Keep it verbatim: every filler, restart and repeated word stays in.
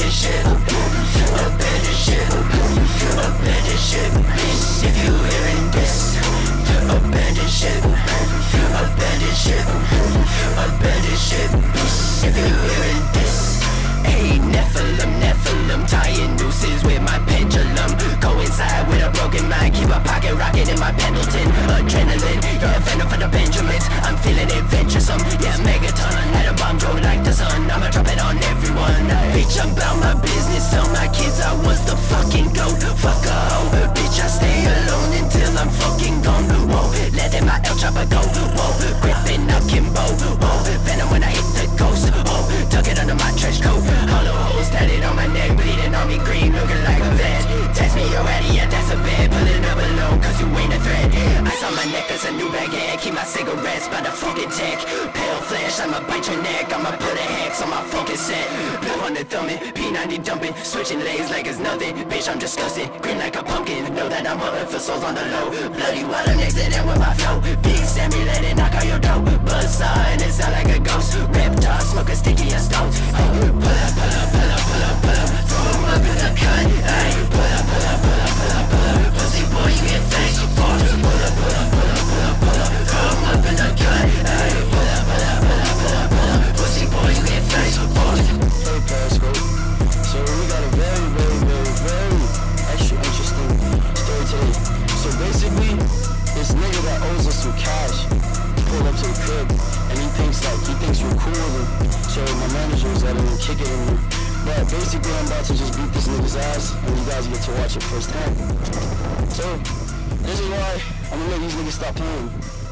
abandon ship, abandon ship, abandon ship. If you hearing this, abandon ship, abandon ship, abandon ship. If you hearing this, hey Nephilim, Nephilim, tying nooses with my pendulum. Coincide with a broken mind, keep a pocket rocket in my Pendleton. Adrenaline, yeah, venom for the Benjamins. I'm feeling adventuresome, yeah, megaton. Let a bomb go like the sun, I'ma drop it on everyone. Bitch, I'm about my business, tell my kids I was the fucking goat. Fuck a hoe, bitch, I stay alone until I'm fucking gone. Whoa, letting my El Chopper go. Whoa, gripping up Kimbo. Whoa, venom when I hit the ghost. Whoa, tuck it under my trench coat. Hollow holes tatted on my neck, bleeding on me green, looking like a vet. Text me your Addy, yeah, that's a bed. Pulling up alone, cause you ain't a threat. Ice on my neck, that's a new baguette. Keep my cigarettes by the fucking tech. Pale flesh, I'ma bite your neck. I'ma put a hex on my fucking set. Blue on the thumbing, P ninety dumping. Switching lanes like it's nothing. Bitch, I'm disgusted, green like a pumpkin. Know that I'm hunting for souls on the low. Bloody while I'm next to them with my flow. Big Sammy, let it knock out your dough. Buzzsaw, and it sound like a ghost. Reptar, smoke a sticky and stones. Hey, pull up, pull up, pull up, pull up, pull up. Throw 'em up in the cut. Hey, pull up, pull up, pull up, pull up, pull up. Pussy boy, you get face. Pull up, pull up, pull up, pull up, pull up, pull up. Throw 'em up in the cut. Hey, pull up, pull up, pull up, pull up, pull up. Pussy boy, you get face. Pull up. Hey Periscope, so we got a very, very, very, very extra interesting story today. So basically, this nigga that owes us some cash pulled up to the crib, and he thinks like, he thinks we're cool with him. So my manager was letting him kick it in me. But basically, I'm about to just beat this nigga's ass, and you guys get to watch it firsthand. So, this is why I'm gonna let these niggas stop playing.